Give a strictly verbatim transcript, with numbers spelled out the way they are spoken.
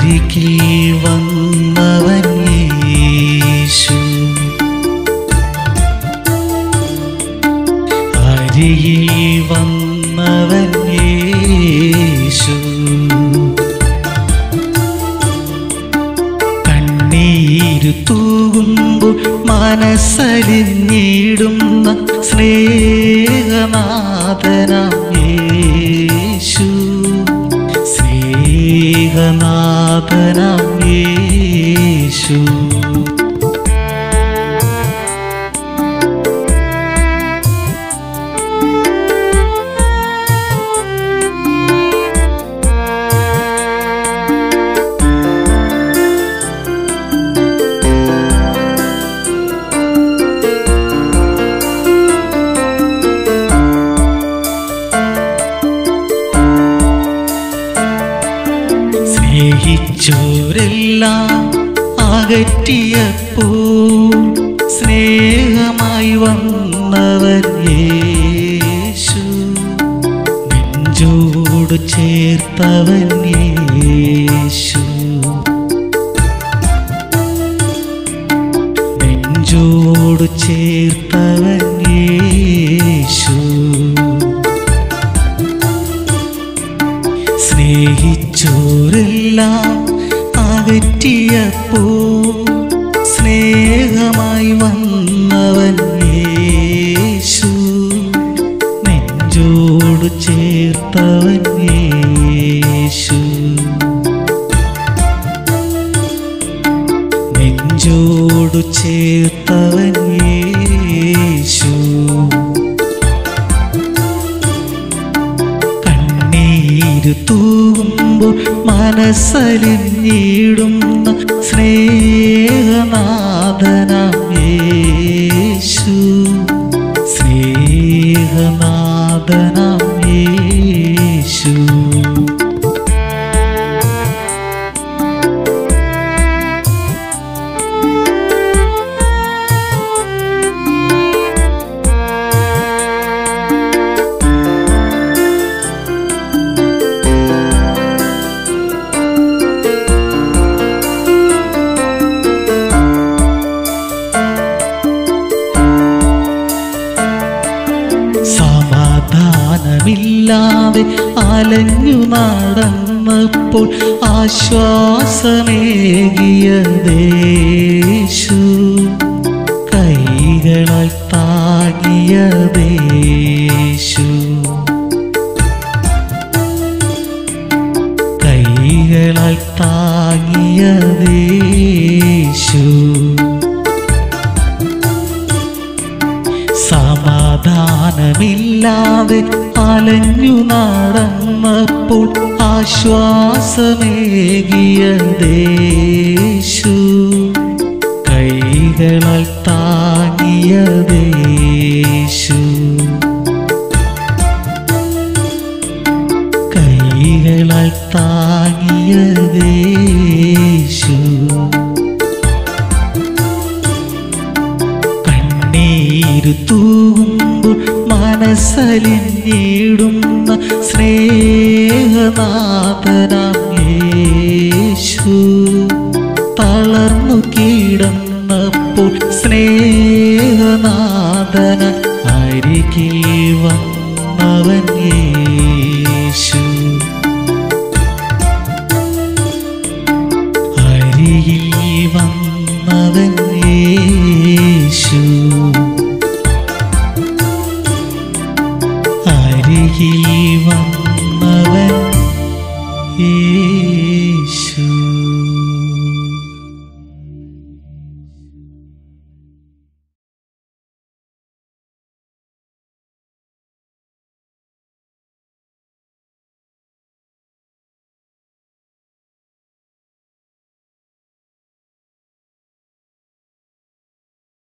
അരികിൽ വന്നവൻ യേശു, അരികിൽ വന്നവൻ യേശു. കണ്ണീരു തൂകുമ്പോൾ മനസ്സലിഞ്ഞിടുന്ന സ്നേഹനാഥനാം യേശു, സ്നേഹനാഥനാം യേശു. സ്നേഹിച്ചോരെല്ലാം അകറ്റിയപ്പോൾ സ്നേഹമായി വന്നവൻ യേശു, നെഞ്ചോട് ചേർത്തവൻ യേശു, നെഞ്ചോട് ചേർത്തവൻ യേശു. സ്നേഹിച്ചോരെല്ലാം അകറ്റിയപ്പോൾ സ്നേഹമായി വന്നവൻ യേശു, നെഞ്ചോട് ചേർത്തവൻ യേശു, നെഞ്ചോട് ചേർത്തവൻ യേശു. കണ്ണീരു തൂകുമ്പോൾ മനസ്സലിഞ്ഞിടുന്ന സ്നേഹനാഥനാം യേശു, സ്നേഹനാഥനാം യേശു. സമാധാനമില്ലാതെ അലഞ്ഞു നടന്നപ്പോൾ ആശ്വാസമേകിയതേശു, കൈകളാൽ താങ്ങിയതേശു, കൈകളാൽ താങ്ങിയതേശു. സമാധാനമില്ലാതെ അലഞ്ഞു നടന്നപ്പോൾ ആശ്വാസമേകിയതേശു, കൈകളാൽ താങ്ങിയതേശു, കൈകളാൽ താങ്ങിയതേശു. കണ്ണീരു തൂകുമ്പോൾ മനസ്സലിഞ്ഞിടുന്ന സ്നേഹനാഥനാം യേശു, തളർന്നു കിടന്നപ്പോൾ സ്നേഹനാഥന അരികിൽ വന്നവൻ യേശു, അരികിൽ വന്നവൻ യേശു.